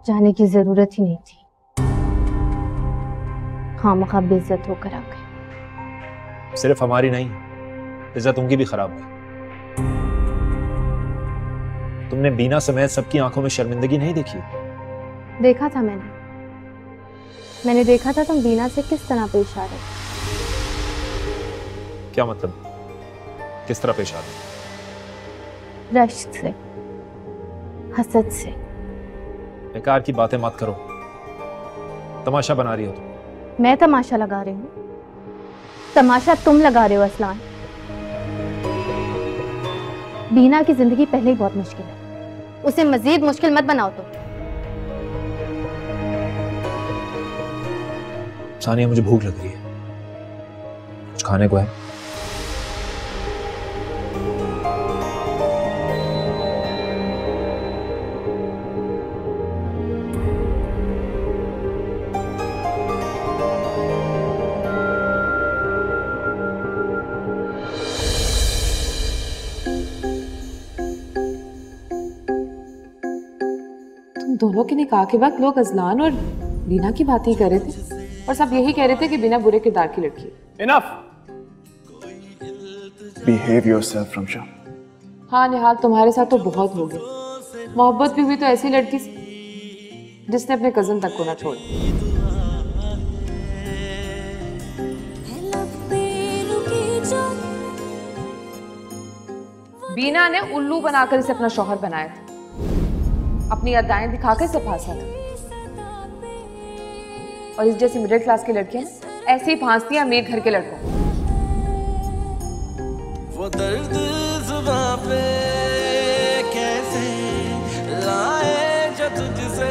जाने की जरूरत ही नहीं थी, खामखा बेइज्जत होकर आ गए। सिर्फ हमारी नहीं, इज्जत उनकी भी खराब हुई। तुमने बीना समेत सबकी आंखों में शर्मिंदगी नहीं देखी? देखा था मैंने देखा था तुम बीना से किस तरह पेश आ रहे। क्या मतलब? किस तरह पेश आ रहे? रश्क से, हसद से। बेकार की बातें मत करो, तमाशा बना रही हो तुम। मैं तमाशा लगा रही हूँ? तमाशा तुम लगा रहे हो असलान। बीना की जिंदगी पहले ही बहुत मुश्किल है, उसे मजीद मुश्किल मत बनाओ तुम। सानिया, मुझे भूख लग रही है, कुछ खाने को है? दोनों के निकाह के वक्त लोग अजलान और बीना की बात ही कर रहे थे और सब यही कह रहे थे कि बीना बुरे किरदार की लड़की है। Enough! Behave yourself, Ramsha. हाँ निहाल, तुम्हारे साथ तो बहुत हो गया। मोहब्बत भी हुई तो ऐसी लड़की से जिसने अपने कजन तक को ना छोड़ा। बीना ने उल्लू बनाकर इसे अपना शौहर बनाया था, अपनी अदाएं दिखाकर इसे फांसा था। और इस जैसी मिडिल क्लास की लड़कियां ऐसे ही फांसती हैं अमीर घर के लड़कों। वो दर्द जुबां पे कैसे लाए जो तुझसे